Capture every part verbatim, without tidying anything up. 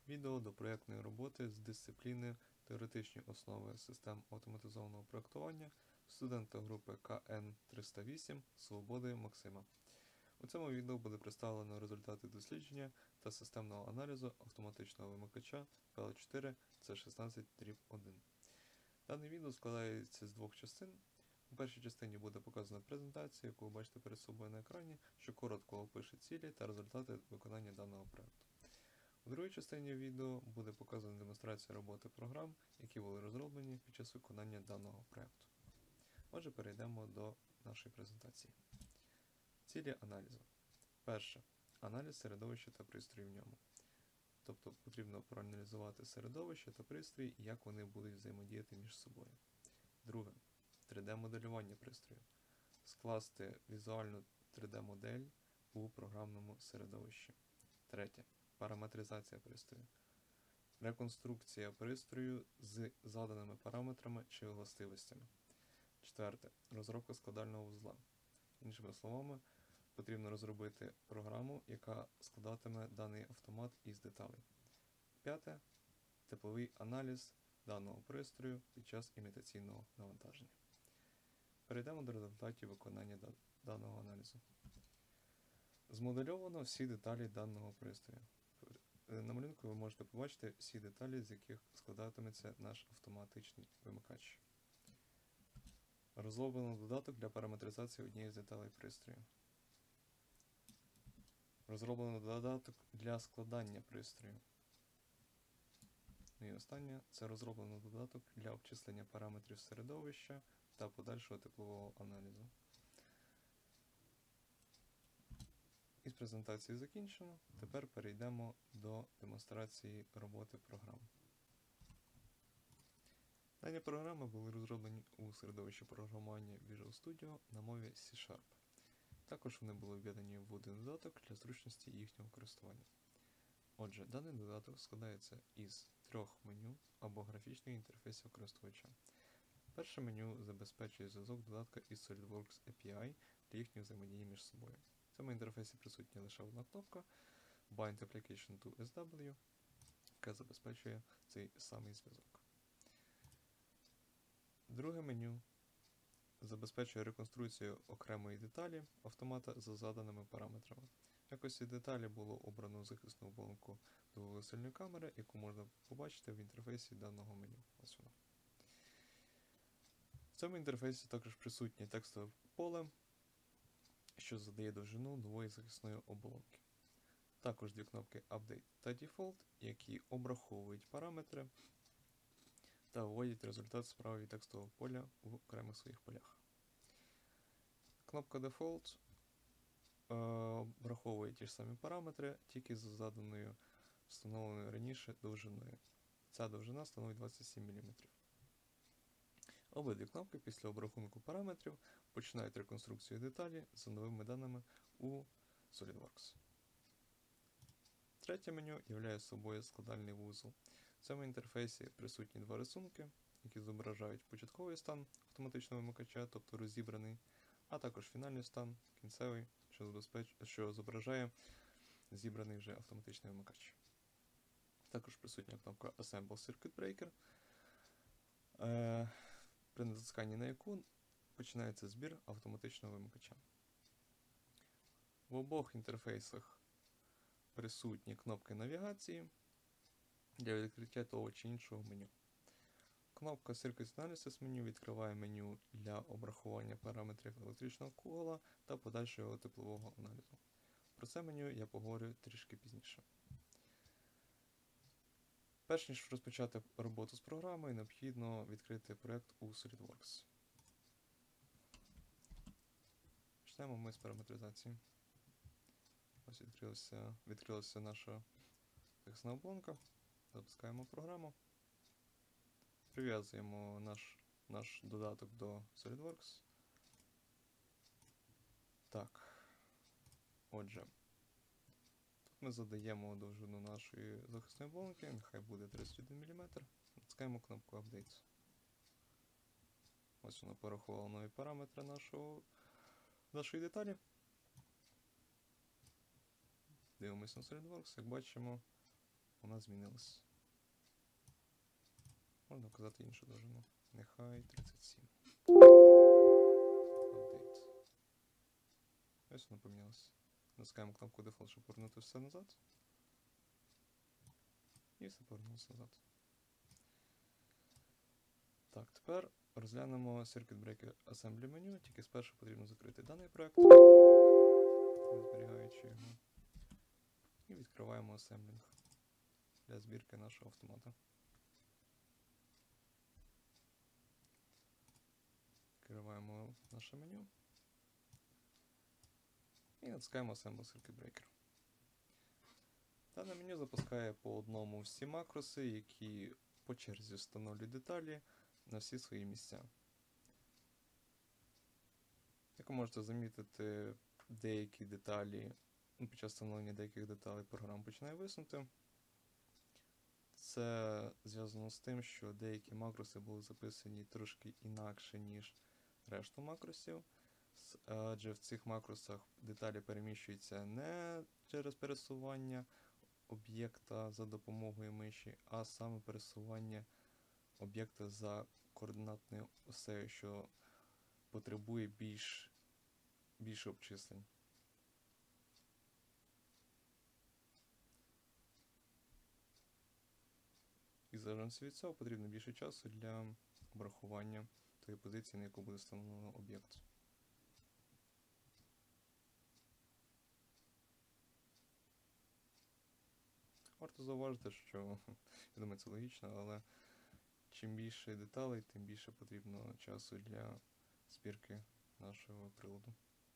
Відео до проєктної роботи з дисципліни Теоретичні основи систем автоматизованого проєктування студента групи К Н триста вісім Свободи Максима. У цьому відео буде представлено результати дослідження та системного аналізу автоматичного вимикача Пі Ел чотири Це шістнадцять один. Дане відео складається з двох частин. У першій частині буде показана презентація, яку ви бачите перед собою на екрані, що коротко опише цілі та результати виконання даного проєкту. У другій частині відео буде показана демонстрація роботи програм, які були розроблені під час виконання даного проєкту. Отже, перейдемо до нашої презентації. Цілі аналізу. Перше. Аналіз середовища та пристроїв в ньому. Тобто потрібно проаналізувати середовище та пристрої і як вони будуть взаємодіяти між собою. Друге. три Де-моделювання пристрою. Скласти візуальну три Де-модель у програмному середовищі. Третє. Параметризація пристрою. Реконструкція пристрою з заданими параметрами чи властивостями. Четверте. Розробка складального вузла. Іншими словами, потрібно розробити програму, яка складатиме даний автомат із деталей. П'яте. Тепловий аналіз даного пристрою під час імітаційного навантаження. Перейдемо до результатів виконання даного аналізу. Змодельовано всі деталі даного пристрою. На малюнку ви можете побачити всі деталі, з яких складатиметься наш автоматичний вимикач. Розроблено додаток для параметризації однієї з деталей пристрою. Розроблено додаток для складання пристрою. Ну і останнє – це розроблено додаток для обчислення параметрів середовища та подальшого теплового аналізу. Із презентації закінчено. Тепер перейдемо до демонстрації роботи програм. Дані програми були розроблені у середовищі програмування Visual Studio на мові Сі Шарп. Також вони були введені в один додаток для зручності їхнього користування. Отже, даний додаток складається із трьох меню або графічних інтерфейсів користувача. Перше меню забезпечує зв'язок додатка із SolidWorks Ей Пі Ай для їхньої взаємодії між собою. В цьому інтерфейсі присутня лише одна кнопка Bind Application to Ес Дабл Ю, яка забезпечує цей самий зв'язок. Друге меню забезпечує реконструкцію окремої деталі автомата за заданими параметрами. В якості деталі було обрано захисну оболонку довгосильної камери, яку можна побачити в інтерфейсі даного меню. Ось воно. В цьому інтерфейсі також присутнє текстове поле, що задає довжину нової захисної оболонки. Також дві кнопки Update та Default, які обраховують параметри та вводять результат справи від текстового поля в окремих своїх полях. Кнопка Default е, обраховує ті ж самі параметри, тільки за заданою встановленою раніше довжиною. Ця довжина становить двадцять сім міліметрів. Обидві кнопки після обрахунку параметрів починають реконструкцію деталі за новими даними у SolidWorks. Третє меню являє собою складальний вузол. В цьому інтерфейсі присутні два рисунки, які зображають початковий стан автоматичного вимикача, тобто розібраний, а також фінальний стан, кінцевий, що, забезпеч... що зображає зібраний вже автоматичний вимикач. Також присутня кнопка Assemble Circuit Breaker, е... при натисканні на яку починається збір автоматичного вимикача. В обох інтерфейсах присутні кнопки навігації для відкриття того чи іншого меню. Кнопка Circuit Analysis меню відкриває меню для обрахування параметрів електричного кола та подальшого теплового аналізу. Про це меню я поговорю трішки пізніше. Перш ніж розпочати роботу з програмою, необхідно відкрити проєкт у SolidWorks. Почнемо ми з параметризації. Ось відкрилася, відкрилася наша захисна оболонка. Запускаємо програму. Прив'язуємо наш, наш додаток до SolidWorks. Так. Отже, тут ми задаємо довжину нашої захисної оболонки, нехай буде тридцять один міліметр. Натискаємо кнопку Update. Ось воно порахувало нові параметри нашого, нашої деталі. Дивимося на SolidWorks, як бачимо, вона змінилась. Можна вказати іншу довжину. Нехай тридцять сім. Update. Ось воно помінялося. Натискаємо кнопку Default, щоб повернути все назад. І все повернулося назад. Так, тепер розглянемо Circuit Breaker Assembly меню, тільки спершу потрібно закрити даний проект, не зберігаючи його. І відкриваємо Assembling для збірки нашого автомата. Відкриваємо наше меню. І натискаємо Assemble Circuit Breaker. Дане меню запускає по одному всі макроси, які по черзі встановлюють деталі на всі свої місця. Як ви можете замітити, деякі деталі, ну, під час встановлення деяких деталей програма починає виснути. Це зв'язано з тим, що деякі макроси були записані трошки інакше, ніж решту макросів. Адже в цих макросах деталі переміщуються не через пересування об'єкта за допомогою миші, а саме пересування об'єкта за координатною осею, що потребує більш, більше обчислень. І залежно від цього потрібно більше часу для обрахування тої позиції, на яку буде встановлено об'єкт. Варто зауважити, що, я думаю, це логічно, але чим більше деталей, тим більше потрібно часу для збірки нашого приладу.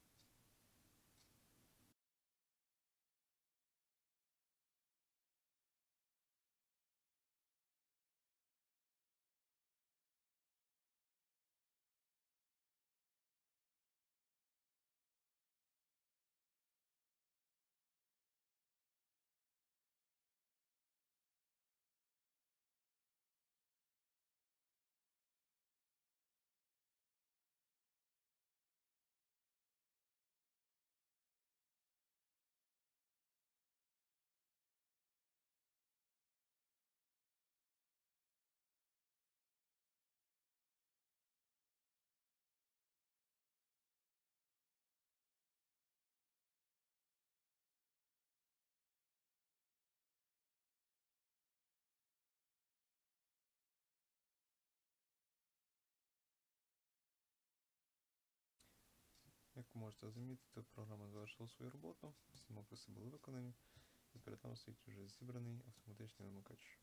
Як ви можете замітити, програма завершила свою роботу, всі макроси були виконані, і перед нами стоїть вже зібраний автоматичний вимикач.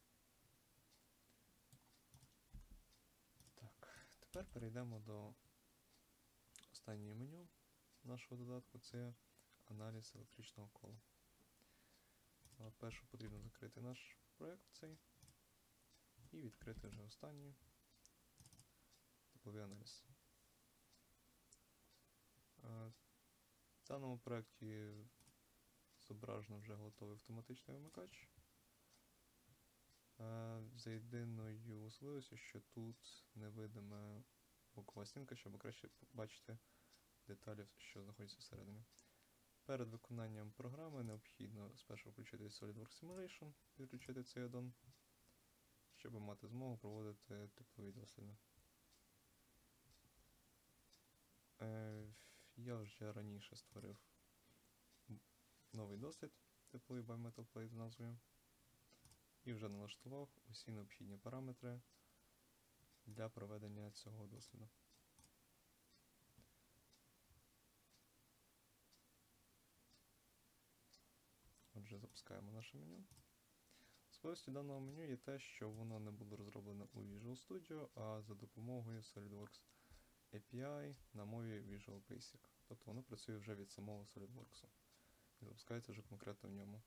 Так, тепер перейдемо до останнього меню нашого додатку, це аналіз електричного кола. Першу потрібно закрити наш проєкт цей і відкрити вже останній тепловий аналіз. В даному проєкті зображено вже готовий автоматичний вимикач. За єдиною особливістю, що тут невидима бокова стінка, щоб краще побачити деталі, що знаходяться всередині. Перед виконанням програми необхідно спершу включити SolidWorks Simulation, підключити цей аддон, щоб мати змогу проводити теплові досліди. Я вже раніше створив новий дослід тепловий Bimetal Plate з назвою і вже налаштував усі необхідні параметри для проведення цього досліду. Отже, запускаємо наше меню. Особливістю даного меню є те, що воно не було розроблене у Visual Studio, а за допомогою SolidWorks ей пі ай на мові Visual Basic. Тобто воно працює вже від самого SolidWorks і запускається вже конкретно в ньому.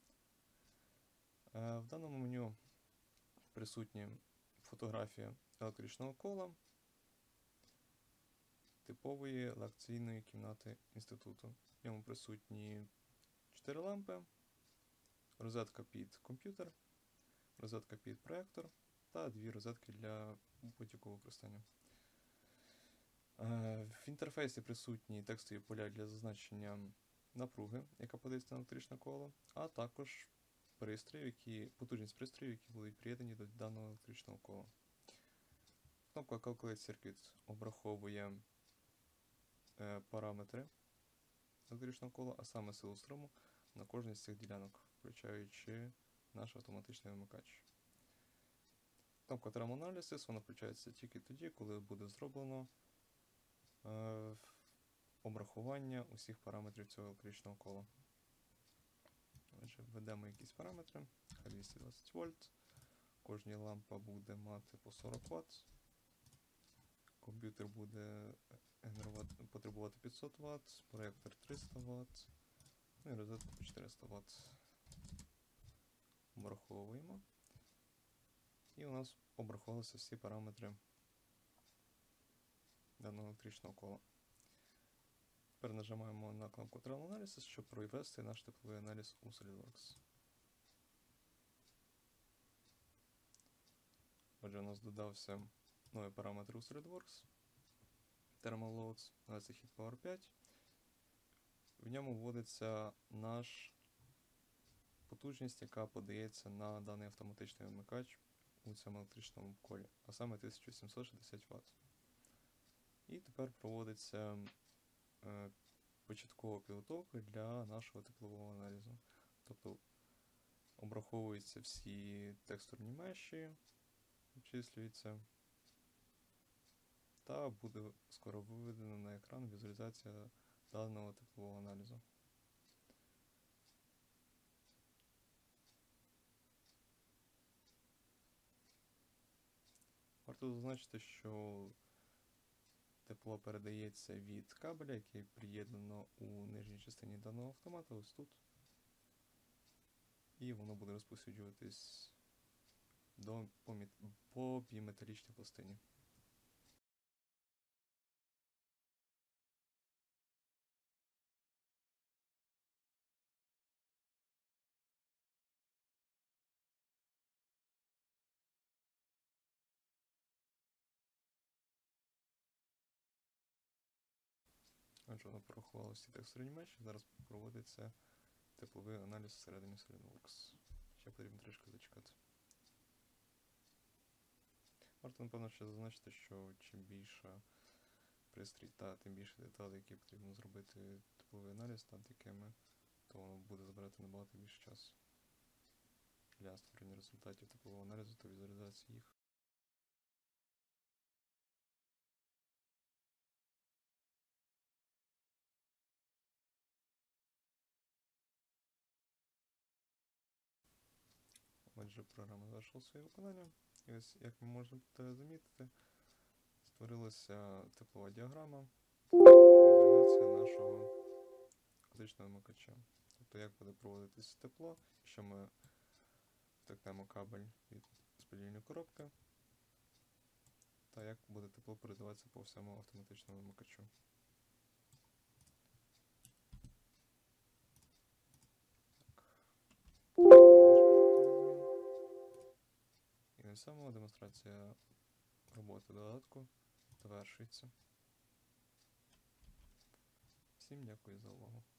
В даному меню присутні фотографія електричного кола типової лекційної кімнати інституту. В ньому присутні чотири лампи, розетка під комп'ютер, розетка під проєктор та дві розетки для будь-якого використання. В інтерфейсі присутні текстові поля для зазначення напруги, яка подається на електричне коло, а також пристроїв, які, потужність пристроїв, які будуть приєднані до даного електричного кола. Кнопка Calculate Circuit обраховує е, параметри електричного кола, а саме силу струму на кожній з цих ділянок, включаючи наш автоматичний вимикач. Кнопка Thermal Analysis, вона включається тільки тоді, коли буде зроблено е, обрахування усіх параметрів цього електричного кола. Отже, введемо якісь параметри, хай двісті двадцять вольт, кожна лампа буде мати по сорок ватт, комп'ютер буде генерувати, потребувати п'ятсот ватт, проєктор триста ватт, ну і розетка по чотириста ватт. Обраховуємо. І у нас обрахувалися всі параметри даного електричного кола. Тепер нажимаємо на кнопку Thermal Analysis, щоб провести наш тепловий аналіз у SolidWorks. Отже, у нас додався новий параметр у SolidWorks. Thermal Loads, на це Heat Power п'ять. В ньому вводиться наш потужність, яка подається на даний автоматичний вимикач у цьому електричному колі, а саме тисяча сімсот шістдесят ватт. І тепер проводиться е, початкова підготовка для нашого теплового аналізу. Тобто обраховуються всі текстурні меші, обчислюються, та буде скоро виведена на екран візуалізація даного теплового аналізу. Варто зазначити, що тепло передається від кабеля, який приєднано у нижній частині даного автомата, ось тут. І воно буде розповсюджуватись до, по, по біметалічній пластині. Отже, воно порахувало всі текстурні меші, зараз проводиться тепловий аналіз всередині SolidWorks. Ще потрібно трішки зачекати. Варто, напевно, ще зазначити, що чим більша пристрій та тим більше деталей, які потрібно зробити тепловий аналіз над якими, то воно буде забирати набагато більше часу для створення результатів теплового аналізу та візуалізації їх. Отже, програма завершила своє виконання. І ось, як ми можемо замітити, створилася теплова діаграма, візуалізація нашого електричного вимикача. Тобто, як буде проводитися тепло, якщо ми втикнемо кабель від розподільної коробки, та як буде тепло передаватися по всьому автоматичному вимикачу. І на цьому демонстрація роботи додатку завершується. Всім дякую за увагу.